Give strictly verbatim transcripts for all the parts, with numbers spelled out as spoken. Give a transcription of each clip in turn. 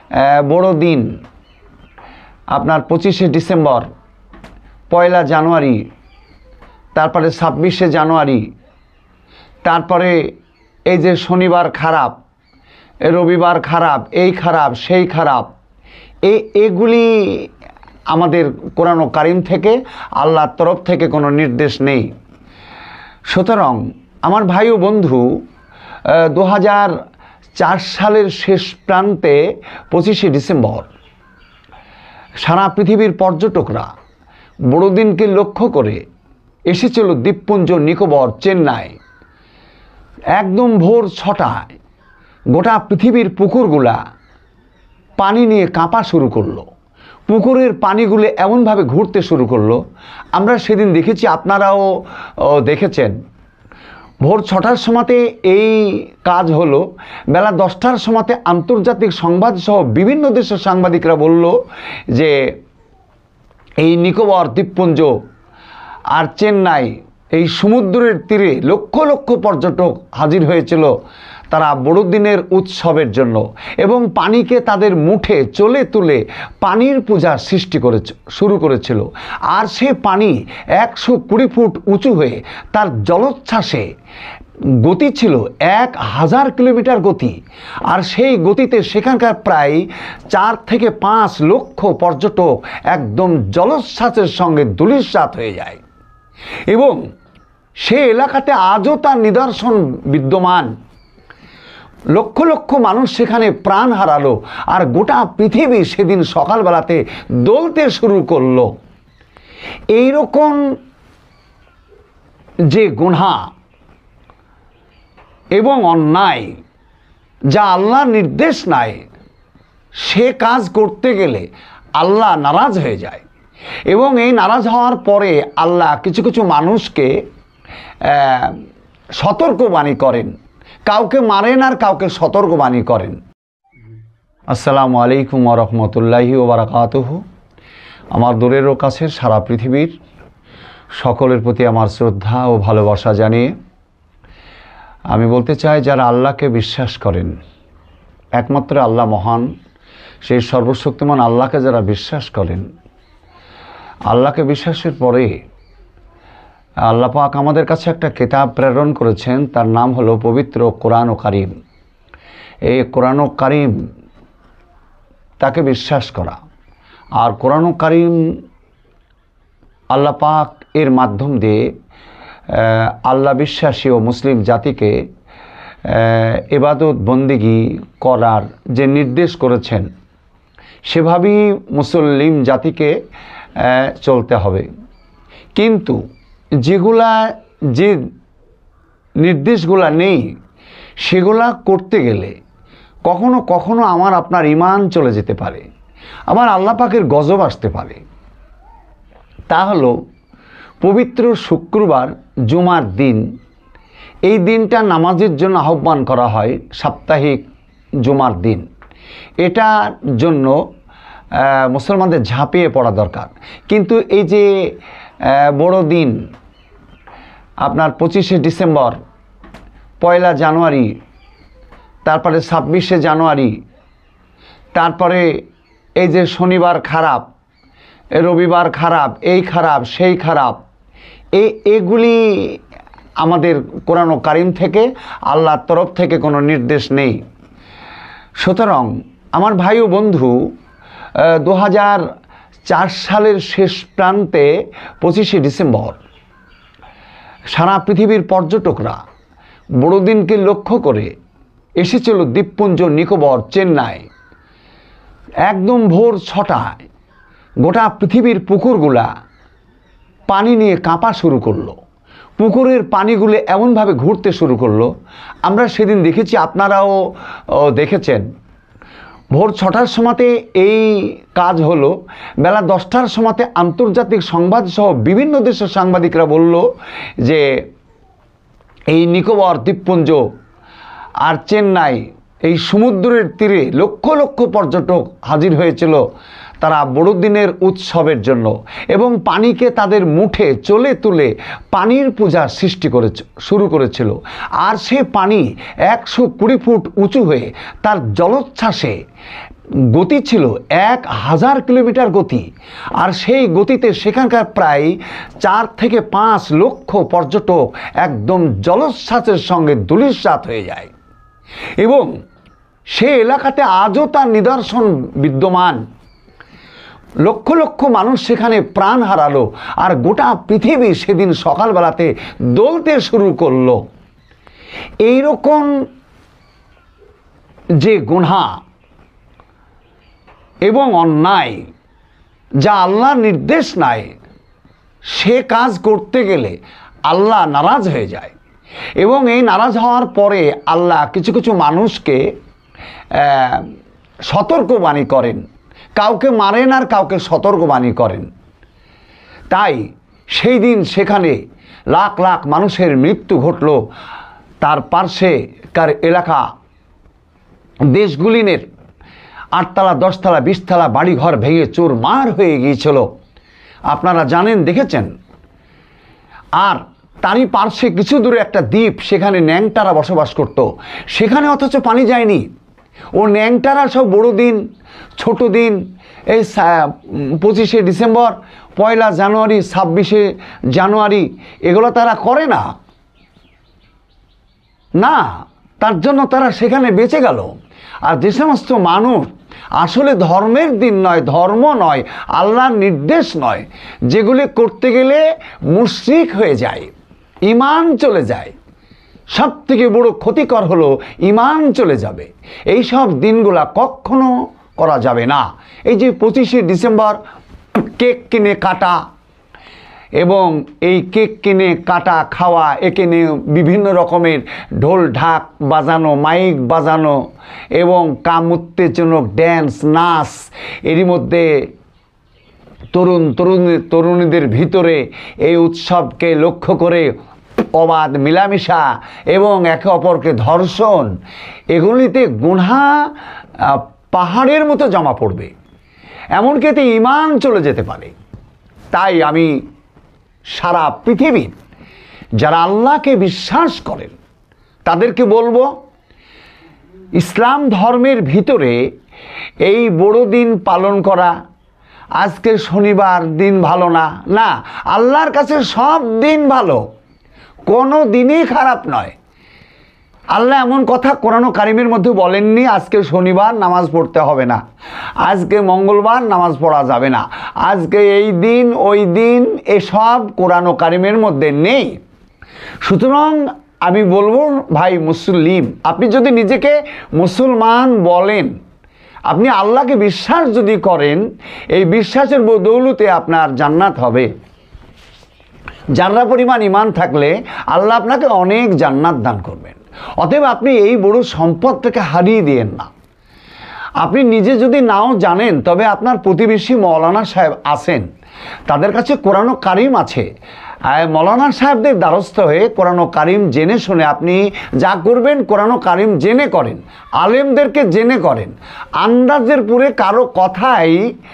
বড়দিন আপনার পঁচিশে ডিসেম্বর, পয়লা জানুয়ারি, তারপরে ছাব্বিশে জানুয়ারি, তারপরে এই যে শনিবার খারাপ, রবিবার খারাপ, এই খারাপ সেই খারাপ, এই এগুলি আমাদের কোরআন ও কারিম থেকে আল্লাহর তরফ থেকে কোনো নির্দেশ নেই। সুতরাং আমার ভাই ও বন্ধু, দু হাজার চার সালের শেষ প্রান্তে পঁচিশে ডিসেম্বর সারা পৃথিবীর পর্যটকরা বড়দিনকে লক্ষ্য করে এসেছিল দ্বীপপুঞ্জ নিকোবর, চেন্নাই। একদম ভোর ছটায় গোটা পৃথিবীর পুকুরগুলা পানি নিয়ে কাঁপা শুরু করলো। পুকুরের পানিগুলো এমনভাবে ঘুরতে শুরু করলো, আমরা সেদিন দেখেছি, আপনারাও দেখেছেন। ভোর ছটার সময়তে এই কাজ হলো। বেলা দশটার সময়তে আন্তর্জাতিক সংবাদ সহ বিভিন্ন দেশের সাংবাদিকরা বলল যে এই নিকোবর দ্বীপপুঞ্জ আর চেন্নাই, এই সমুদ্রের তীরে লক্ষ লক্ষ পর্যটক হাজির হয়েছিল তারা বড়দিনের উৎসবের জন্য, এবং পানিকে তাদের মুঠে চলে তুলে পানির পূজা সৃষ্টি করে শুরু করেছিল। আর সে পানি একশো কুড়ি ফুট উঁচু হয়ে তার জলোচ্ছ্বাসে গতি ছিল এক হাজার কিলোমিটার গতি। আর সেই গতিতে সেখানকার প্রায় চার থেকে পাঁচ লক্ষ পর্যটক একদম জলোচ্ছ্বাসের সঙ্গে ধূলিসাৎ হয়ে যায়, এবং সে এলাকাতে আজও তার নিদর্শন বিদ্যমান। লক্ষ লক্ষ মানুষ সেখানে প্রাণ হারালো, আর গোটা পৃথিবী সেদিন সকালবেলাতে দোলতে শুরু করলো। এইরকম যে গুনাহ এবং অন্যায়, যা আল্লাহর নির্দেশ নাই, সে কাজ করতে গেলে আল্লাহ নারাজ হয়ে যায়। এবং এই নারাজ হওয়ার পরে আল্লাহ কিছু কিছু মানুষকে সতর্কবাণী করেন, কাউকে মারেন আর কাউকে সতর্কবাণী করেন। আসসালামু আলাইকুম ওয়া রাহমাতুল্লাহি ওয়া বারাকাতুহু। আমার দূরেরও কাছের সারা পৃথিবীর সকলের প্রতি আমার শ্রদ্ধা ও ভালোবাসা জানিয়ে আমি বলতে চাই, যারা আল্লাহকে বিশ্বাস করেন, একমাত্র আল্লাহ মহান, সেই সর্বশক্তিমান আল্লাহকে যারা বিশ্বাস করেন, আল্লাহকে বিশ্বাসের পরে আল্লাহ পাক আমাদের কাছে একটা কিতাব প্রেরণ করেছেন, তার নাম হলো পবিত্র কোরআন ও কারিম। এই কোরআন ও কারিম তাকে বিশ্বাস করা, আর কোরআন ও কারিম আল্লাহ পাক এর মাধ্যম দিয়ে আল্লাহ বিশ্বাসী ও মুসলিম জাতিকে ইবাদত বন্দেগী করার যে নির্দেশ করেছেন, সেভাবেই মুসলিম জাতিকে চলতে হবে। কিন্তু যেগুলা যে নির্দেশগুলা নেই, সেগুলা করতে গেলে কখনো কখনো আমার আপনার ঈমান চলে যেতে পারে, আবার আল্লাহ পাকের গজব আসতে পারে। তা হলো পবিত্র শুক্রবার, জুমার দিন। এই দিনটা নামাজের জন্য আহ্বান করা হয়, সাপ্তাহিক জুমার দিন। এটার জন্য মুসলমানদের ঝাঁপিয়ে পড়া দরকার। কিন্তু এই যে বড়দিন আপনার পঁচিশে ডিসেম্বর, পয়লা জানুয়ারি, তারপরে ছাব্বিশে জানুয়ারি, তারপরে এই যে শনিবার খারাপ, রবিবার খারাপ, এই খারাপ সেই খারাপ, এই এগুলি আমাদের কোরআন ও কারিম থেকে আল্লাহর তরফ থেকে কোনো নির্দেশ নেই। সুতরাং আমার ভাই ও বন্ধু, দু হাজার চার সালের শেষ প্রান্তে পঁচিশে ডিসেম্বর সারা পৃথিবীর পর্যটকরা বড়দিনকে লক্ষ্য করে এসেছিল দ্বীপপুঞ্জ নিকোবর, চেন্নাই। একদম ভোর ছটায় গোটা পৃথিবীর পুকুরগুলা পানি নিয়ে কাঁপা শুরু করলো। পুকুরের পানিগুলো এমনভাবে ঘুরতে শুরু করলো, আমরা সেদিন দেখেছি, আপনারাও দেখেছেন। ভোর ছটার সময়তে এই কাজ হলো। বেলা দশটার সময়তে আন্তর্জাতিক সংবাদ সহ বিভিন্ন দেশের সাংবাদিকরা বলল যে এই নিকোবর দ্বীপপুঞ্জ আর চেন্নাই, এই সমুদ্রের তীরে লক্ষ লক্ষ পর্যটক হাজির হয়েছিল তারা বড়দিনের উৎসবের জন্য, এবং পানিকে তাদের মুঠে চলে তুলে পানির পূজা সৃষ্টি করে শুরু করেছিল। আর সে পানি একশো কুড়ি ফুট উঁচু হয়ে তার জলোচ্ছ্বাসে গতি ছিল এক হাজার কিলোমিটার গতি, আর সেই গতিতে সেখানকার প্রায় চার থেকে পাঁচ লক্ষ পর্যটক একদম জলোচ্ছ্বাসের সঙ্গে ধূলিসাৎ হয়ে যায়। এবং সে এলাকাতে আজও তার নিদর্শন বিদ্যমান। লক্ষ লক্ষ মানুষ সেখানে প্রাণ হারালো, আর গোটা পৃথিবী সেদিন সকালবেলাতে দোলতে শুরু করলো। এইরকম যে গুনাহ এবং অন্যায়, যা আল্লাহর নির্দেশ নাই, সে কাজ করতে গেলে আল্লাহ নারাজ হয়ে যায়। এবং এই নারাজ হওয়ার পরে আল্লাহ কিছু কিছু মানুষকে সতর্কবাণী করেন, কাউকে মারেন আর কাউকে সতর্কবাণী করেন। তাই সেই দিন সেখানে লাখ লাখ মানুষের মৃত্যু ঘটল। তার পার্শ্বেকার এলাকা দেশগুলিনের আটতলা দশতলা বিশতলা বাড়িঘর ভেঙে চুরমার হয়ে গিয়েছিল, আপনারা জানেন, দেখেছেন। আর তারই পার্শ্বে কিছু দূরে একটা দ্বীপ, সেখানে ন্যাংটারা বসবাস করত, সেখানে অথচ পানি যায়নি। ও ন্যাংটারা সব বড় দিন, ছোট দিন, এই পঁচিশে ডিসেম্বর, পয়লা জানুয়ারি, ছাব্বিশে জানুয়ারি, এগুলো তারা করে না না তার জন্য তারা সেখানে বেঁচে গেল। আর যে সমস্ত মানুষ আসলে ধর্মের দিন নয়, ধর্ম নয়, আল্লাহর নির্দেশ নয়, যেগুলি করতে গেলে মুশরিক হয়ে যায়, ঈমান চলে যায়, সব থেকে বড় ক্ষতিকর হলো ঈমান চলে যাবে। এই সব দিনগুলা কখনো করা যাবে না। এই যে পঁচিশে ডিসেম্বর কেক কিনে কাটা, এবং এই কেক কিনে কাটা খাওয়া, একে নিয়ে বিভিন্ন রকমের ঢোল ঢাক বাজানো, মাইক বাজানো এবং কাম উত্তেজনক ড্যান্স নাচ, এরই মধ্যে তরুণ তরুণী তরুণীদের ভিতরে এই উৎসবকে লক্ষ্য করে অবাধ মিলামিশা এবং একে অপরকে ধর্ষণ, এগুলিতে গুনাহ পাহাড়ের মতো জমা পড়বে, এমনকি এতে ঈমান চলে যেতে পারে। তাই আমি সারা পৃথিবীর যারা আল্লাহকে বিশ্বাস করেন তাদেরকে বলবো, ইসলাম ধর্মের ভিতরে এই বড়দিন পালন করা, আজকে শনিবার দিন ভালো না, না, আল্লাহর কাছে সব দিন ভালো, কোনো দিনই খারাপ নয়। আল্লাহ এমন কথা কোরআন কারিমের মধ্যে বলেননি আজকে শনিবার নামাজ পড়তে হবে না, আজকে মঙ্গলবার নামাজ পড়া যাবে না, আজকে এই দিন ওই দিন, এসব কোরআন কারিমের মধ্যে নেই। সুতরাং আমি বলবো, ভাই মুসলিম, আপনি যদি নিজেকে মুসলমান বলেন, আপনি আল্লাহকে বিশ্বাস যদি করেন, এই বিশ্বাসের বদৌলতে আপনার জান্নাত হবে। জান্নাত পরিমাণ ঈমান থাকলে আল্লাহ আপনাকে অনেক জান্নাত দান করবেন। অতএব আপনি এই বড় সম্পদটাকে হারিয়ে দিয়েন না। আপনি নিজে যদি নাও জানেন, তবে আপনার প্রতিবেশী মৌলানা সাহেব আছেন, তাদের কাছে কোরআন কারিম আছে। মৌলানা সাহেবদের দ্বারস্থ হয়ে কোরআন কারিম জেনে শুনে আপনি যা করবেন, কোরআন কারিম জেনে করেন, আলেমদেরকে জেনে করেন। আন্দাজের পুরে কারো কথাই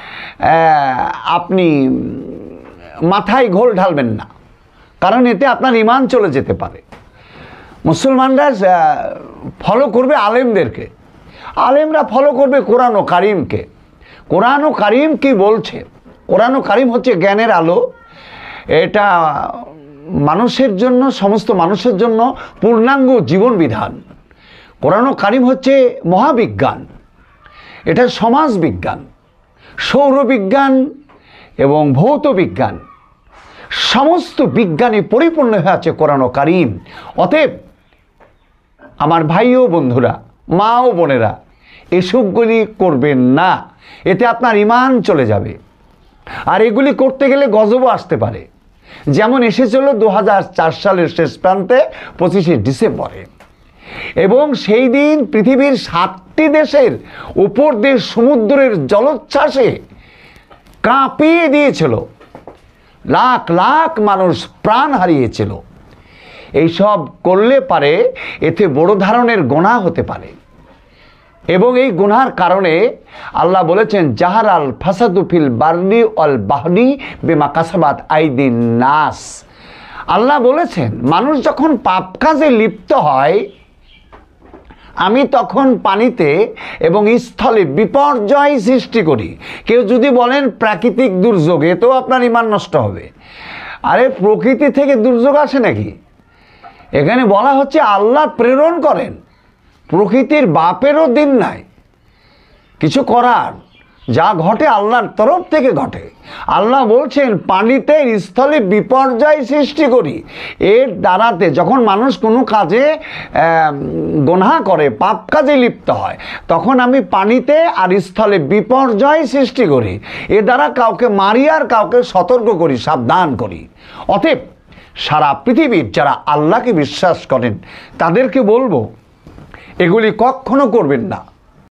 আপনি মাথায় ঘোল ঢালবেন না, কারণ এতে আপনার ঈমান চলে যেতে পারে। মুসলমানরা ফলো করবে আলেমদেরকে, আলেমরা ফলো করবে কোরআন ও কারিমকে। কোরআন ও কারিম কি বলছে? কোরআন ও কারিম হচ্ছে জ্ঞানের আলো, এটা মানুষের জন্য, সমস্ত মানুষের জন্য পূর্ণাঙ্গ জীবন বিধান। কোরআন ও কারিম হচ্ছে মহাবিজ্ঞান, এটা সমাজ বিজ্ঞান, সৌরবিজ্ঞান এবং ভৌত বিজ্ঞান, সমস্ত বিজ্ঞানে পরিপূর্ণ হয়ে আছে কোরআন ও কারিম। অতএব আমার ভাই ও বন্ধুরা, মা ও বোনেরা, এসবগুলি করবেন না, এতে আপনার ঈমান চলে যাবে। আর এগুলি করতে গেলে গজবও আসতে পারে, যেমন এসেছিল দু হাজার চার সালের শেষ প্রান্তে পঁচিশে ডিসেম্বরে। এবং সেই দিন পৃথিবীর সাতটি দেশের উপর দিয়ে সমুদ্রের জলোচ্ছ্বাসে কাঁপিয়ে দিয়েছিল, লাখ লাখ মানুষ প্রাণ হারিয়েছিল। এইসব করলে পারে এতে বড় ধরনের গুনাহ হতে পারে, এবং এই গুনার কারণে আল্লাহ বলেছেন, জাহার আল ফাসাদু ফিল বাররি ওয়াল বাহরি বিমা কাসাবাত আইদিন নাস। আল্লাহ বলেছেন, মানুষ যখন পাপ কাজে লিপ্ত হয়, আমি তখন পানিতে এবং স্থলে বিপর্যয় সৃষ্টি করি। কেউ যদি বলেন প্রাকৃতিক দুর্যোগ, এতেও আপনার ঈমান নষ্ট হবে। আরে প্রকৃতি থেকে দুর্যোগ আসে নাকি? এখানে বলা হচ্ছে আল্লাহ প্রেরণ করেন, প্রকৃতির বাপেরও দিন নাই কিছু করার, যা ঘটে আল্লাহর তরফ থেকে ঘটে। আল্লাহ বলছেন পানিতে স্থলে বিপর্যয় সৃষ্টি করি। এর দ্বারাতে যখন মানুষ কোনো কাজে গুনাহ করে, পাপ কাজে লিপ্ত হয়, তখন আমি পানিতে আর স্থলে বিপর্যয় সৃষ্টি করি। এ দ্বারা কাউকে মারি আর কাউকে সতর্ক করি, সাবধান করি। অতএব সারা পৃথিবীর যারা আল্লাহকে বিশ্বাস করেন তাদেরকে বলবো এগুলি কখনো করবেন না।